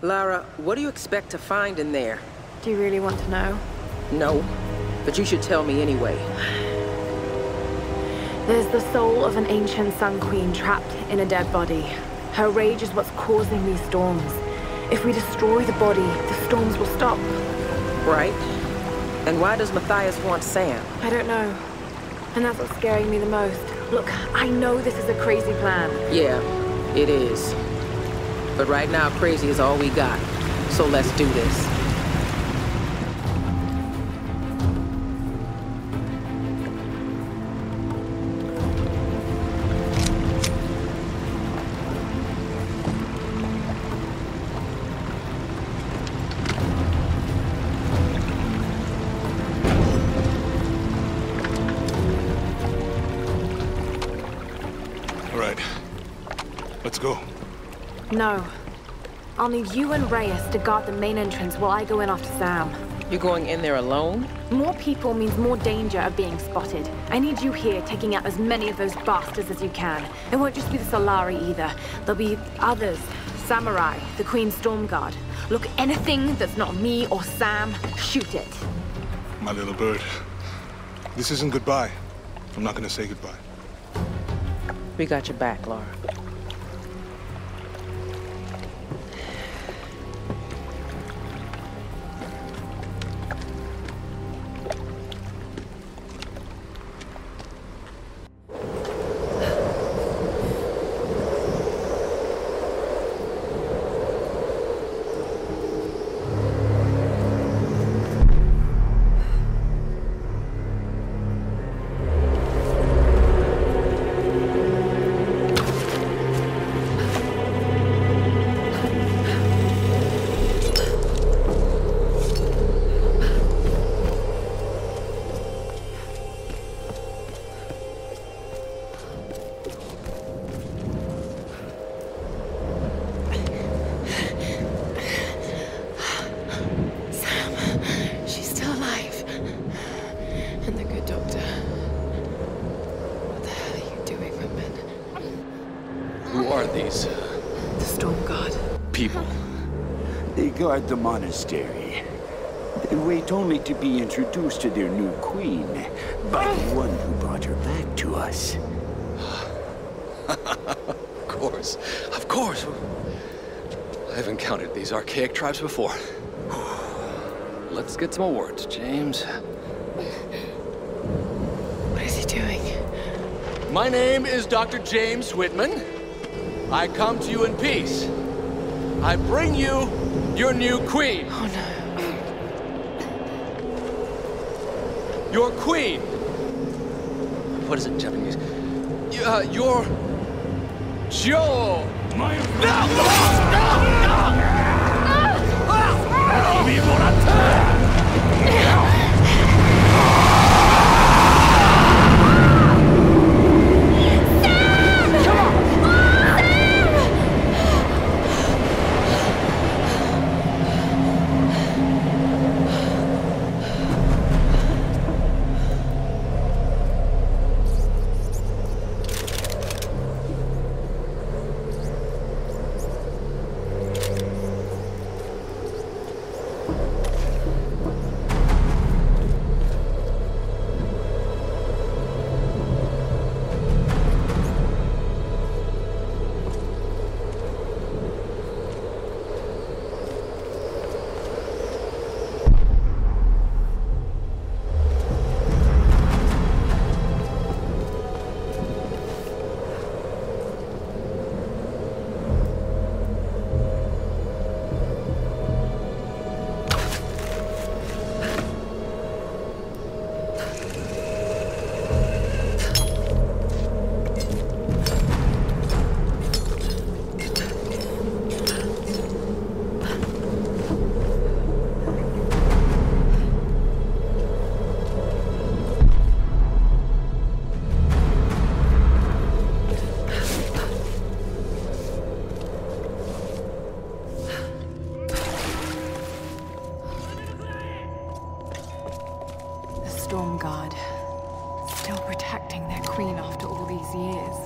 Lara, what do you expect to find in there? Do you really want to know? No, but you should tell me anyway. There's the soul of an ancient Sun Queen trapped in a dead body. Her rage is what's causing these storms. If we destroy the body, the storms will stop. Right. And why does Matthias want Sam? I don't know. And that's what's scaring me the most. Look, I know this is a crazy plan. Yeah, it is. But right now, crazy is all we got. So let's do this. Let's go. No. I'll need you and Reyes to guard the main entrance while I go in after Sam. You're going in there alone? More people means more danger of being spotted. I need you here taking out as many of those bastards as you can. It won't just be the Solari either. There'll be others. Samurai, the Queen's Storm Guard. Look, anything that's not me or Sam, shoot it. My little bird. This isn't goodbye. I'm not gonna say goodbye. We got your back, Lara. Guard the monastery. They wait only to be introduced to their new queen by the one who brought her back to us. Of course. Of course. I've encountered these archaic tribes before. Let's get some more words, James. What is he doing? My name is Dr. James Whitman. I come to you in peace. I bring you your new queen. Oh, no. Your queen. What is it in Japanese? Your... Jo. My... No! Storm Guard. Still protecting their queen after all these years.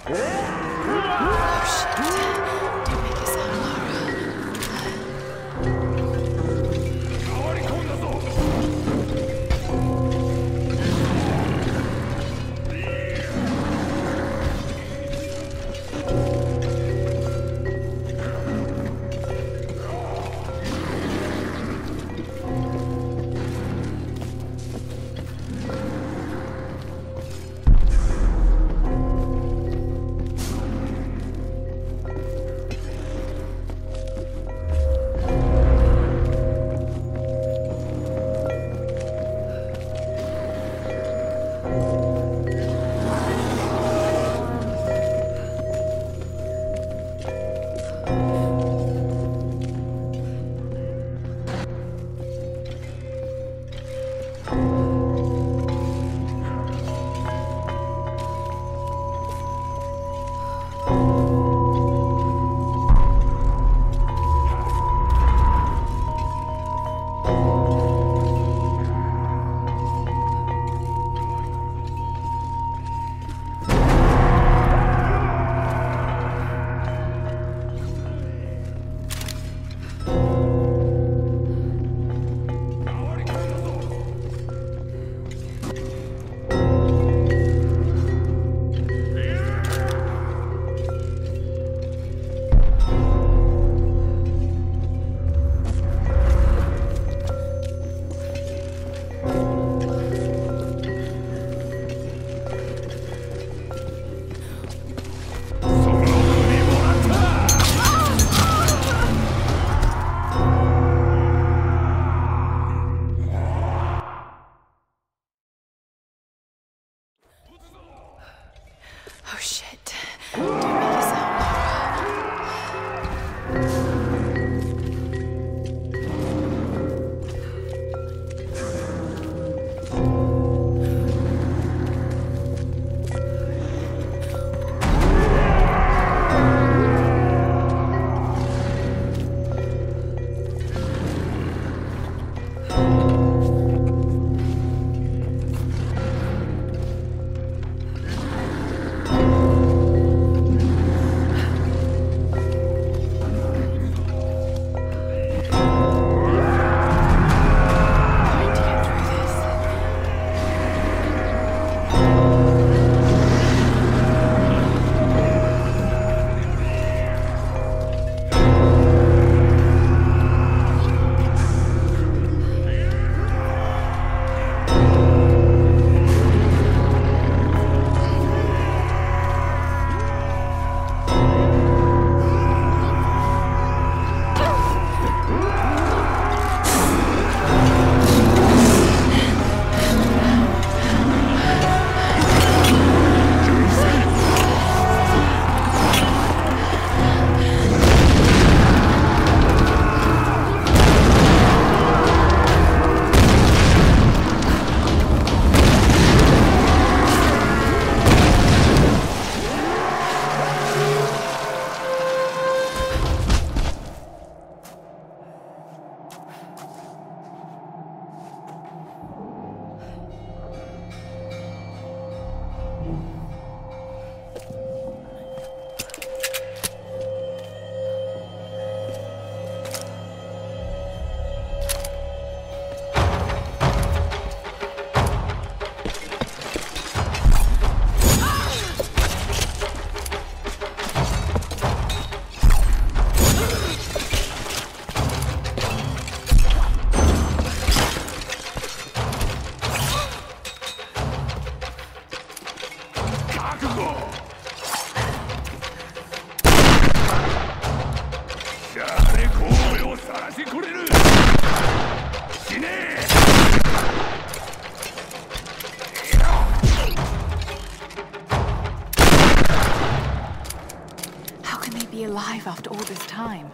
alive after all this time?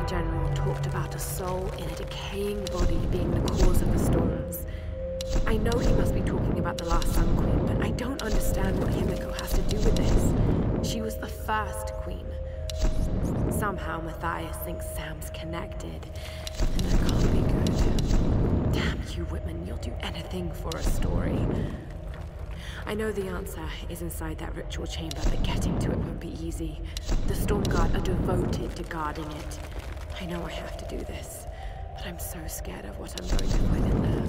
General talked about a soul in a decaying body being the cause of the storms. I know he must be talking about the last Sun Queen, but I don't understand what Himiko has to do with this. She was the first queen. Somehow Matthias thinks Sam's connected, and that can't be good. Damn you, Whitman, you'll do anything for a story. I know the answer is inside that ritual chamber, but getting to it won't be easy. The Stormguard are devoted to guarding it. I know I have to do this, but I'm so scared of what I'm going to find in there.